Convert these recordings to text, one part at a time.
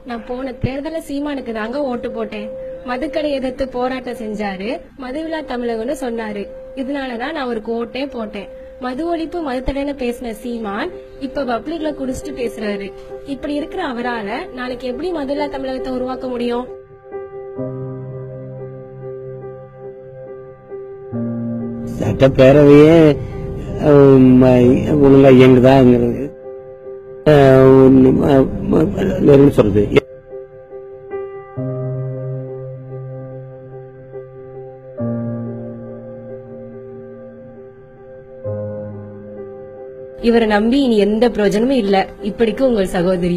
நான் போன தேர்தல சீமானுக்கு தாங்க ஓட்டு போட்டேன். மதுக்கடை எதிர்த்து போராட்டம் செஞ்சாரு, மதுவிலா தமிழகம்னு சொன்னாரு. இதனாலதான் நான் அவருக்கு ஓட்டே போட்டேன். மது ஒழிப்பு மதுத்தடைன்னு பேசின சீமான் இப்ப பப்ளிக்ல குடிச்சிட்டு பேசுறாரு. இப்படி இருக்கிற அவரால நாளைக்கு எப்படி மதுவிலா தமிழகத்தை உருவாக்க முடியும்? சட்டப்பேரவையே ஒழுங்கா இயங்குதாங்கிறது சொல்றது. இவரை நம்பி இனி எந்த பிரயோஜனமும் இல்ல. இப்படிக்கு உங்கள் சகோதரி.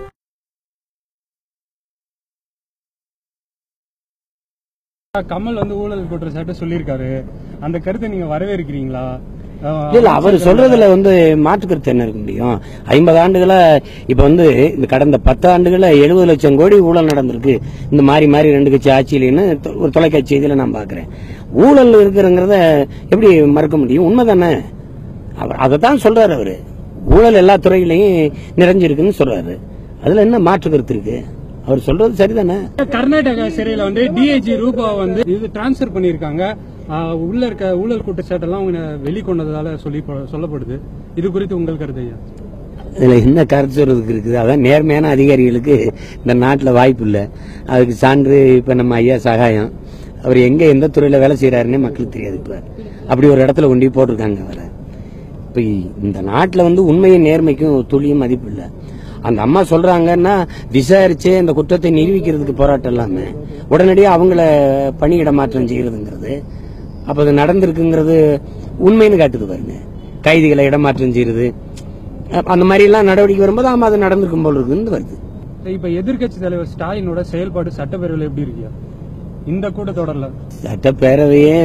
கமல் ஊழல் குற்றச்சாட்டு சொல்லியிருக்காரு. அந்த கருத்தை நீங்க வரவேற்கிறீங்களா? இல்ல, அவர் சொல்றதுல மாற்று கருத்து என்ன இருக்க முடியும்? 50 ஆண்டுகளா இப்ப இந்த கடந்த 10 ஆண்டுகள 70 லட்சம் கோடி ஊழல் நடந்திருக்கு. இந்த மாறி மாறி 2 கட்சி ஆட்சியிலன்னு ஒரு தொலைக்காட்சி செய்தியில நான் பாக்குறேன். ஊழல் இருக்கிறங்கிறத எப்படி மறுக்க முடியும்? உண்மைதானே? அவர் அதைத்தான் சொல்றாரு. அவரு ஊழல் எல்லா துறையிலையும் நிறைஞ்சிருக்குன்னு சொல்றாரு. அதுல என்ன மாற்று கருத்து இருக்கு? அவர் சொல்றது சரிதானே? கர்நாடகா சிறையில டிஐஜி ரூபா இது டிரான்ஸ்பர் பண்ணிருக்காங்க. உள்ள இருக்க ஊழல் குற்றச்சாட்டெல்லாம் வெளிக்கொண்டதால சொல்லப்படுது. இது குறித்து உங்கள் கருத்து ஐயா? இதுல என்ன கருத்து சொல்றதுக்கு இருக்குது? அதான் நேர்மையான அதிகாரிகளுக்கு இந்த நாட்டுல வாய்ப்பு இல்ல. அதுக்கு சான்று இப்ப நம்ம ஐயா சகாயம். அவர் எங்க எந்த துறையில வேலை செய்யறாருன்னே மக்களுக்கு தெரியாது. இப்ப அப்படி ஒரு இடத்துல கொண்டு போட்டிருக்காங்க அவரை. இப்ப இந்த நாட்டுல உண்மையும் நேர்மைக்கும் துளியும் மதிப்பு இல்ல. அந்த அம்மா சொல்றாங்கன்னா விசாரிச்சு அந்த குற்றத்தை நிரூபிக்கிறதுக்கு போராட்டம் இல்லாம உடனடியாக அவங்கள பணியிட மாற்றம் செய்யறதுங்கிறது அப்ப அது நடந்திருக்குங்கிறது உண்மைன்னு காட்டுது பாருங்க. கைதிகளை இடமாற்றம் செய்யறது அந்த மாதிரி எல்லாம் நடவடிக்கை வரும்போது ஆமா அது நடந்திருக்கும் போல இருக்குன்னு வருது. இப்ப எதிர்கட்சி தலைவர் ஸ்டாலினோட செயல்பாடு சட்டப்பேரவையில் எப்படி இருக்கு? இந்த கூட்டத்தொடர்ல சட்டப்பேரவையே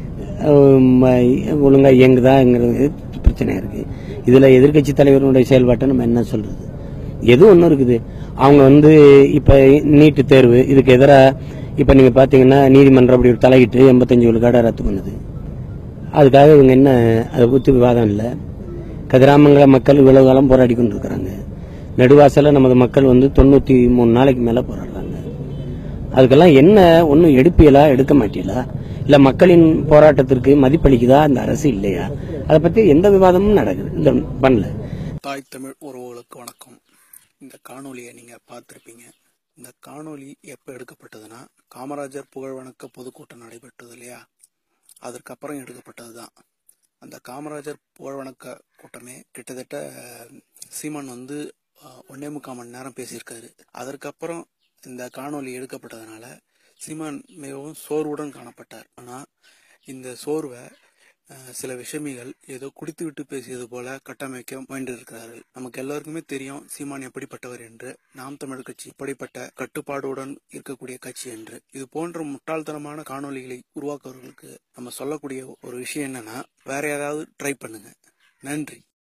ஒழுங்கா இயங்குதாங்கிறது பிரச்சனை இருக்கு. இதுல எதிர்கட்சி தலைவருடைய செயல்பாட்டை நம்ம என்ன சொல்றது? எது ஒன்னும் இருக்குது. அவங்க இப்ப நீட்டு தேர்வு இதுக்கு எதிராக இப்ப நீங்க பாத்தீங்கன்னா நீதிமன்றம் அப்படி ஒரு தலையிட்டு 85 விழுக்காடு ரத்து பண்ணுது. அதுக்காக இவங்க என்ன அதை குறித்து விவாதம் இல்லை. கதிராமங்கல மக்கள் இவ்வளவு காலம் போராடி கொண்டு இருக்கிறாங்க. நெடுவாசல நமது மக்கள் 93 நாளைக்கு மேல போராடுறாங்க. அதுக்கெல்லாம் என்ன ஒன்னும் எடுப்பியலா எடுக்க மாட்டீங்களா? இல்ல மக்களின் போராட்டத்திற்கு மதிப்பளிக்குதா அந்த அரசு இல்லையா? அதை பத்தி எந்த விவாதமும் நடக்குது பண்ணல. தாய் தமிழ் உறவுகளுக்கு வணக்கம். இந்த காணொலியை நீங்க பார்த்திருப்பீங்க. இந்த காணொலி எப்ப எடுக்கப்பட்டதுன்னா காமராஜர் புகழ்வணக்க பொதுக்கூட்டம் நடைபெற்றது இல்லையா, அதற்கப்புறம் எடுக்கப்பட்டதுதான். அந்த காமராஜர் புகழ்வணக்க கூட்டமே கிட்டத்தட்ட சீமான் 1.25 மணி நேரம் பேசியிருக்காரு. அதற்கப்புறம் இந்த காணொலி எடுக்கப்பட்டதுனால சீமான் மிகவும் சோர்வுடன் காணப்பட்டார். ஆனா இந்த சோர்வை சில விஷமிகள் ஏதோ குடித்து விட்டு பேசியது போல கட்டமைக்க முயன்றிருக்கிறார்கள். நமக்கு எல்லாருக்குமே தெரியும் சீமான் எப்படிப்பட்டவர் என்று. நாம் தமிழர் கட்சி இப்படிப்பட்ட கட்டுப்பாடுடன் இருக்கக்கூடிய கட்சி என்று. இது போன்ற முட்டாள்தனமான காணொலிகளை உருவாக்குவர்களுக்கு நம்ம சொல்லக்கூடிய ஒரு விஷயம் என்னன்னா, வேற ஏதாவது ட்ரை பண்ணுங்க. நன்றி.